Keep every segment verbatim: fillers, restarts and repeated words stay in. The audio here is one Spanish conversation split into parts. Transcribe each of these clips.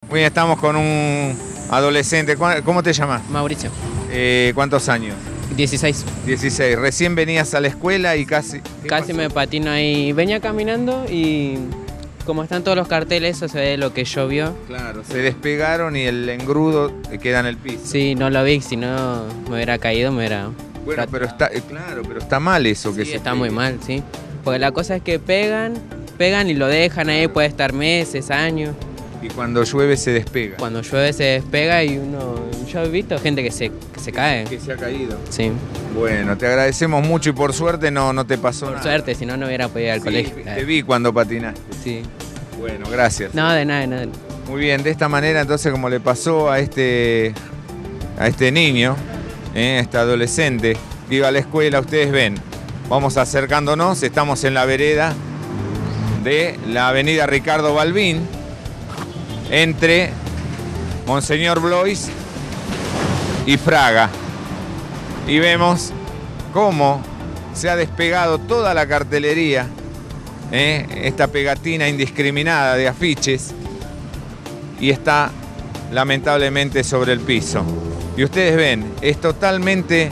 Muy bien, estamos con un adolescente. ¿Cómo te llamas? Mauricio. Eh, ¿Cuántos años? dieciséis. dieciséis. Recién venías a la escuela y casi... Casi me patino ahí. Venía caminando y como están todos los carteles, eso se ve lo que llovió. Claro, se despegaron y el engrudo queda en el piso. Sí, no lo vi, si no me hubiera caído, me hubiera... Bueno, pero está, eh, claro, pero está mal eso que Sí, se está pegue. muy mal, sí. Porque la cosa es que pegan, pegan y lo dejan ahí, puede estar meses, años. Y cuando llueve se despega. Cuando llueve se despega y uno... Yo he visto gente que se, que se cae. Que se ha caído. Sí. Bueno, te agradecemos mucho y por suerte no, no te pasó Por nada. suerte, si no, no hubiera podido ir al Sí, colegio. te vi cuando patinaste. Sí. Bueno, gracias. No, de nada, de nada. Muy bien, de esta manera entonces como le pasó a este, a este niño, eh, a este adolescente, iba a la escuela, ustedes ven, vamos acercándonos, estamos en la vereda de la avenida Ricardo Balbín, entre Monseñor Blois y Fraga. Y vemos cómo se ha despegado toda la cartelería, eh, esta pegatina indiscriminada de afiches, y está lamentablemente sobre el piso. Y ustedes ven, es totalmente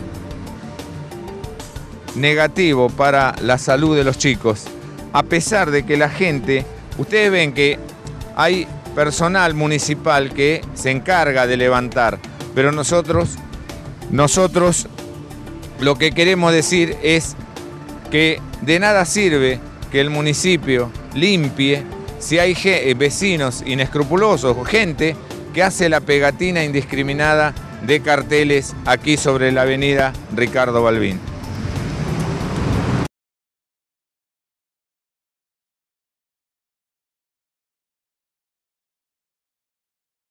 negativo para la salud de los chicos, a pesar de que la gente, ustedes ven que hay personal municipal que se encarga de levantar, pero nosotros, nosotros lo que queremos decir es que de nada sirve que el municipio limpie si hay vecinos inescrupulosos o gente que hace la pegatina indiscriminada de carteles aquí sobre la avenida Ricardo Balbín.